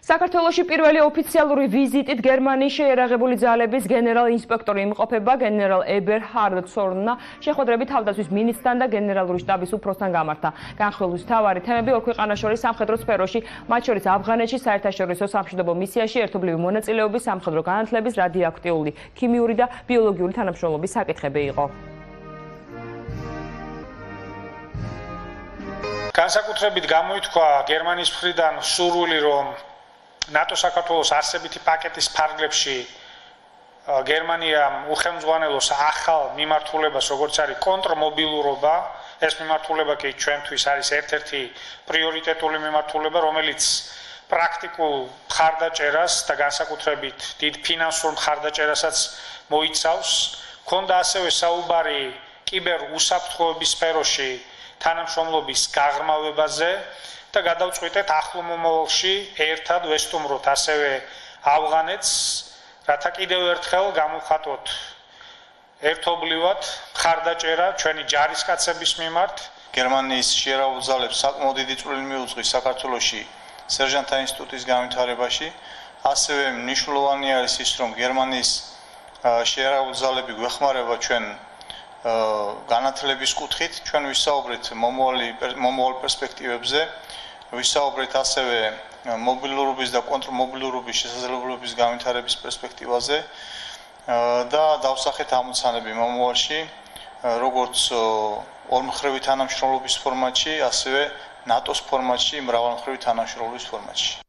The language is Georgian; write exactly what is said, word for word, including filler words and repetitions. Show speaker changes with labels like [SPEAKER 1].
[SPEAKER 1] საქართველოში პირველი ოფიციალური ვიზიტით გერმანიის შეიარაღებული ძალების გენერალ ინსპექტორი იმყოფება გენერალ ებერჰარდ ცორნა შეხვედრები თავდაცვის მინისტრთან და გენერალური შტაბის უფროსთან გამართა. განხილვის მთავარი თემები ორ ქვეყანას შორის სამხედრო სფეროში, მათ შორის ავღანეთში საერთაშორისო სამშვიდობო მისიაში ერთობლივი მონაწილეობის, სამხედრო განათლების, რადიოაქტიული, ქიმიური და ბიოლოგიური თანამშრომლობის საკითხები იყო.
[SPEAKER 2] განსაკუთრებით გამოითქვა გერმანიის მხრიდან სურვილი, რომ ნატო საქართველოს არსებითი პაკეტის ფარგლებში გერმანიამ უხელმძღვანელოს ახალ მიმართულებას, როგორც არის კონტრმობილურობა, ეს მიმართულება კი ჩვენთვის არის ერთ-ერთი პრიორიტეტული მიმართულება, რომელიც პრაქტიკულ მხარდაჭერას და განსაკუთრებით დიდ ფინანსურ მხარდაჭერასაც მოიცავს. ქონდა ასევე საუბარი კიბერ უსაფრთხოების სფეროში თანამშრომლობის გაღრმავებაზე და გადავწყვიტეთ ახლო მომავალში ერთად ვესტუმროთ ასევე ავღანეთს, რათა კიდევ ერთხელ გამოვხატოთ ერთობლივად მხარდაჭერა ჩვენი ჯარისკაცების მიმართ.
[SPEAKER 3] გერმანიის შეიარაღებული ძალებს საკმაოდ დიდი წვლილი მიუძღვის საქართველოში სერჟანტთა ინსტიტუტის განვითარებაში. ასევე მნიშვნელოვანი არის ის, რომ გერმანიის შეიარაღებული ძალები გვეხმარება ჩვენ განათლების კუთხით. ჩვენ ვისაუბრეთ მომავალ პერსპექტივებზე, ვისაუბრეთ ასევე მობილურობის და კონტრმობილურობის შესაძლებლობების განვითარების პერსპექტივაზე და დავსახეთ ამოცანები მომავალში, როგორც ორმხრივი თანამშრომლობის ფორმატში, ასევე ნატოს ფორმატში, მრავალმხრივი თანამშრომლობის ფორმატში.